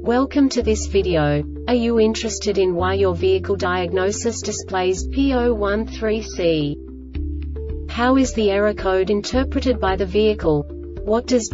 Welcome to this video. Are you interested in why your vehicle diagnosis displays P013C? How is the error code interpreted by the vehicle? What does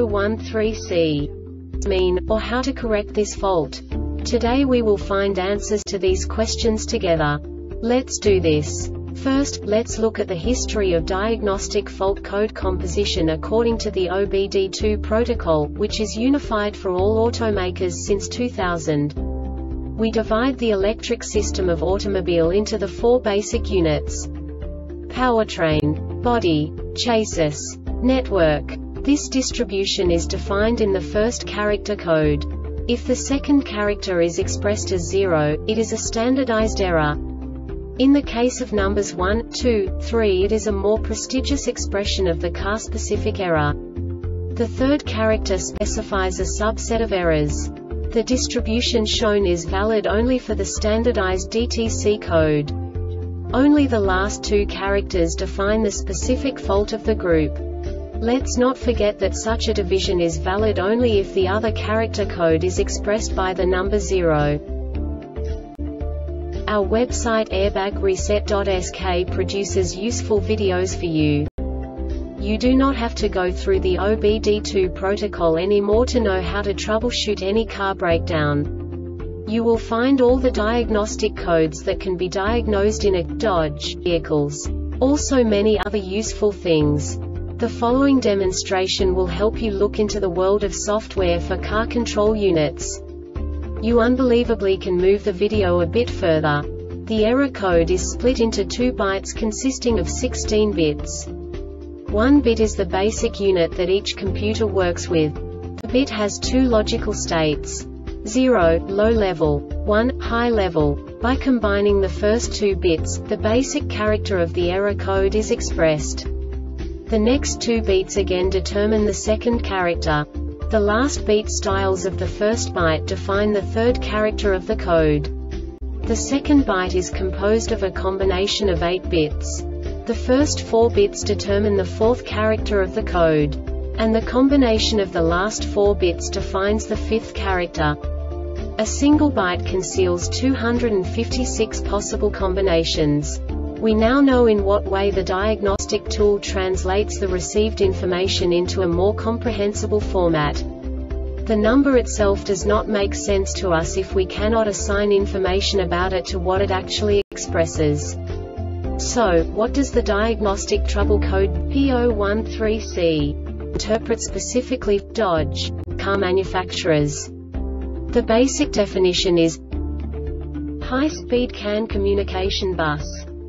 P013C mean, or how to correct this fault? Today we will find answers to these questions together. Let's do this. First, let's look at the history of diagnostic fault code composition according to the OBD2 protocol, which is unified for all automakers since 2000. We divide the electric system of automobile into the four basic units: powertrain, body, chassis, network. This distribution is defined in the first character code. If the second character is expressed as 0, it is a standardized error. In the case of numbers 1, 2, 3, it is a more prestigious expression of the car-specific error. The third character specifies a subset of errors. The distribution shown is valid only for the standardized DTC code. Only the last two characters define the specific fault of the group. Let's not forget that such a division is valid only if the other character code is expressed by the number 0. Our website airbagreset.sk produces useful videos for you. You do not have to go through the OBD2 protocol anymore to know how to troubleshoot any car breakdown. You will find all the diagnostic codes that can be diagnosed in a Dodge vehicles. Also many other useful things. The following demonstration will help you look into the world of software for car control units. You unbelievably can move the video a bit further. The error code is split into 2 bytes consisting of 16 bits. 1 bit is the basic unit that each computer works with. The bit has 2 logical states: 0, low level, 1, high level. By combining the first 2 bits, the basic character of the error code is expressed. The next 2 beats again determine the second character. The last beat styles of the first byte define the third character of the code. The second byte is composed of a combination of 8 bits. The first 4 bits determine the fourth character of the code. And the combination of the last 4 bits defines the fifth character. A single byte conceals 256 possible combinations. We now know in what way the diagnostic tool translates the received information into a more comprehensible format. The number itself does not make sense to us if we cannot assign information about it to what it actually expresses. So, what does the diagnostic trouble code P013C interpret specifically for Dodge car manufacturers? The basic definition is high-speed CAN communication bus.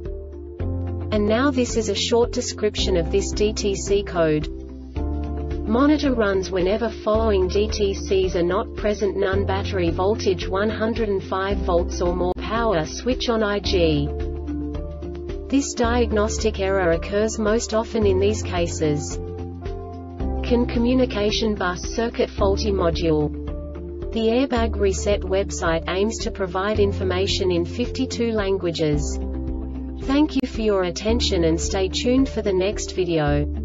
And now this is a short description of this DTC code. Monitor runs whenever following DTCs are not present: none, battery voltage 105 volts or more, power switch on IG. This diagnostic error occurs most often in these cases: CAN communication bus circuit faulty module. The Airbag Reset website aims to provide information in 52 languages. Thank you for your attention and stay tuned for the next video.